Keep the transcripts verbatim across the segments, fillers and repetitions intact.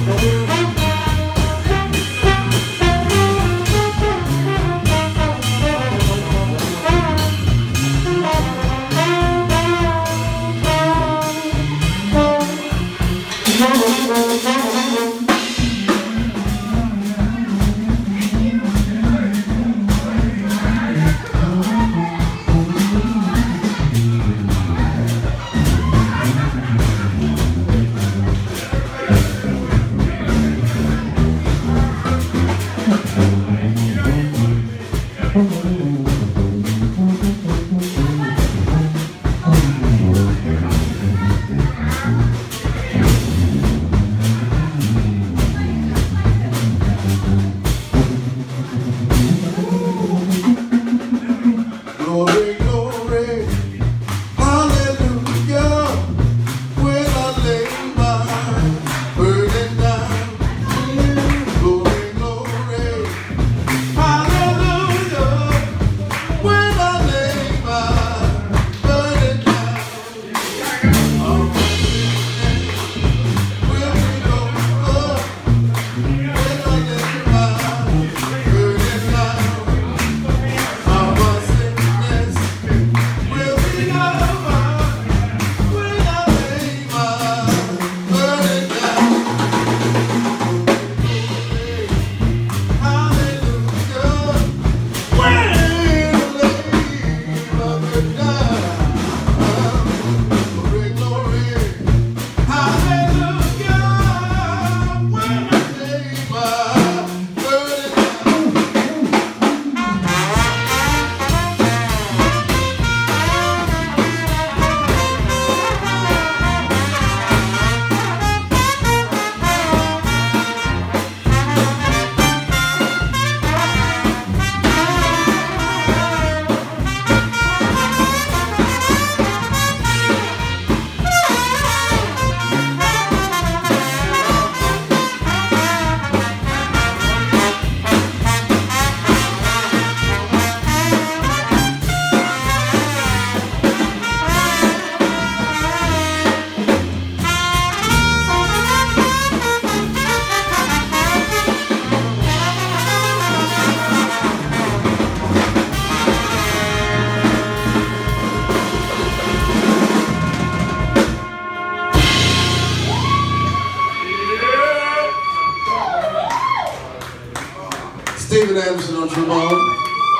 Steven Anderson on trombone.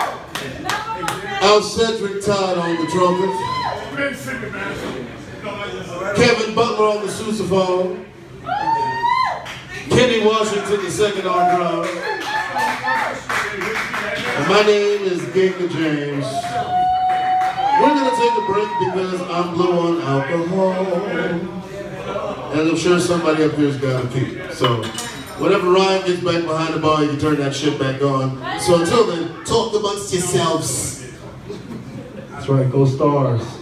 Al Cedric Todd on the trumpet. Kevin Butler on the sousaphone. Kenny Washington the second on drums. And my name is Ginga James. We're gonna take a break because I'm low on alcohol. And I'm sure somebody up here's got a pee. So whenever Ryan gets back behind the bar, you can turn that shit back on. So until then, talk amongst yourselves. That's right, go Stars.